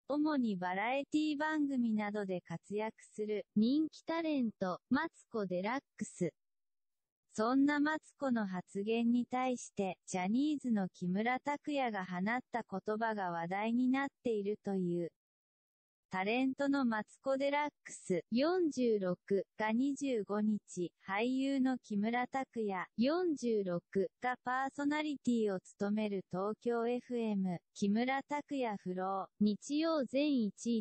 主にバラエティ番組などで活躍する人気タレント、マツコ・デラックス。そんなマツコの発言に対して、ジャニーズの木村拓哉が放った言葉が話題になっているという。タレントのマツコ・デラックス46が25日、俳優の木村拓哉46がパーソナリティを務める東京 FM 木村拓哉フロー日曜全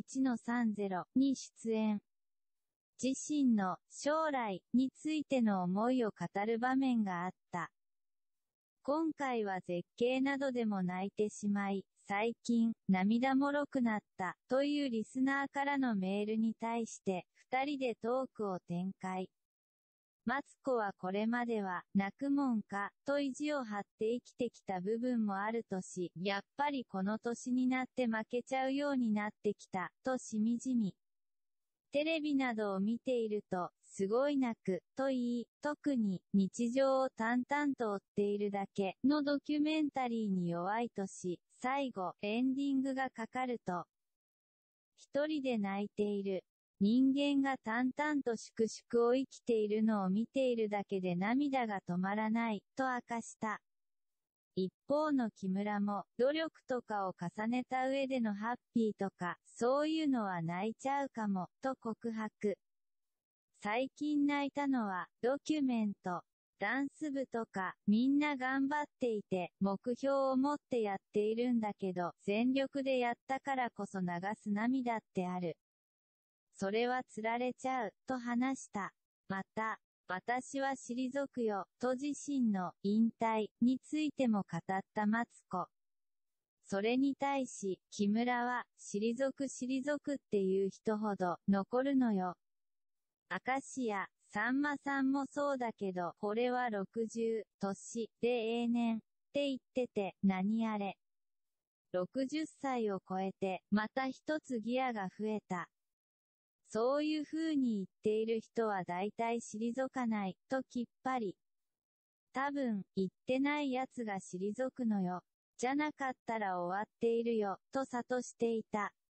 11-30に出演。自身の将来についての思いを語る場面があった。今回は絶景などでも泣いてしまい、最近、涙もろくなった、というリスナーからのメールに対して、二人でトークを展開。マツコはこれまでは、泣くもんか、と意地を張って生きてきた部分もあるとし、やっぱりこの年になって負けちゃうようになってきた、としみじみ。テレビなどを見ていると、すごい泣く、と言い、特に、日常を淡々と追っているだけのドキュメンタリーに弱いとし、最後、エンディングがかかると、一人で泣いている。人間が淡々と粛々を生きているのを見ているだけで涙が止まらない、と明かした。一方の木村も、努力とかを重ねた上でのハッピーとか、そういうのは泣いちゃうかも、と告白。最近泣いたのは、ドキュメント。ダンス部とか、みんな頑張っていて、目標を持ってやっているんだけど、全力でやったからこそ流す涙ってある。それは釣られちゃう、と話した。また、私は退くよ、と自身の引退についても語ったマツコ。それに対し、木村は、退くっていう人ほど残るのよ。明石家、さんまさんもそうだけど、これは60、年、で永年、って言ってて、何あれ。60歳を超えて、また一つギアが増えた。そういう風に言っている人は大体退かない、ときっぱり。多分、言ってない奴が退くのよ。じゃなかったら終わっているよ、と諭していた。